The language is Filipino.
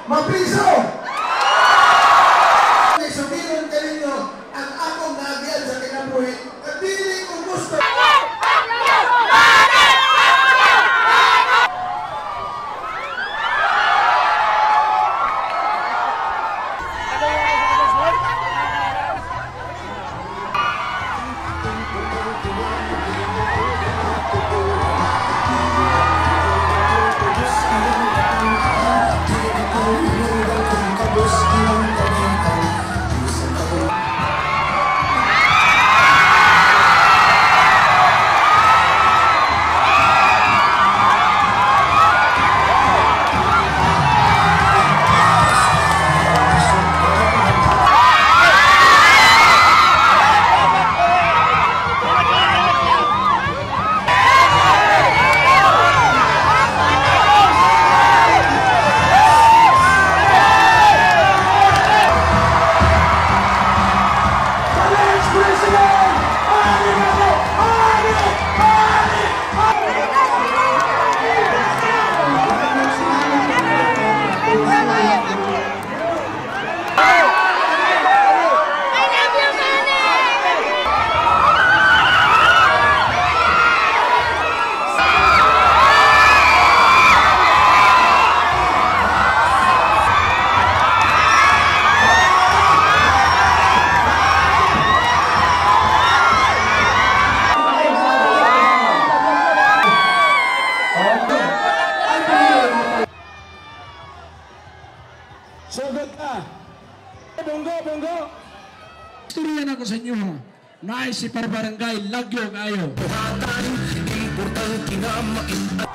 mapriso! Sumiron kaninyo ang akong naagyan sa kinabuhi at dili kong gusto. Sugot ka. Bonggo. Istorya na ko sa inyo ha. Naay si Parbarangay, lagyo kayo.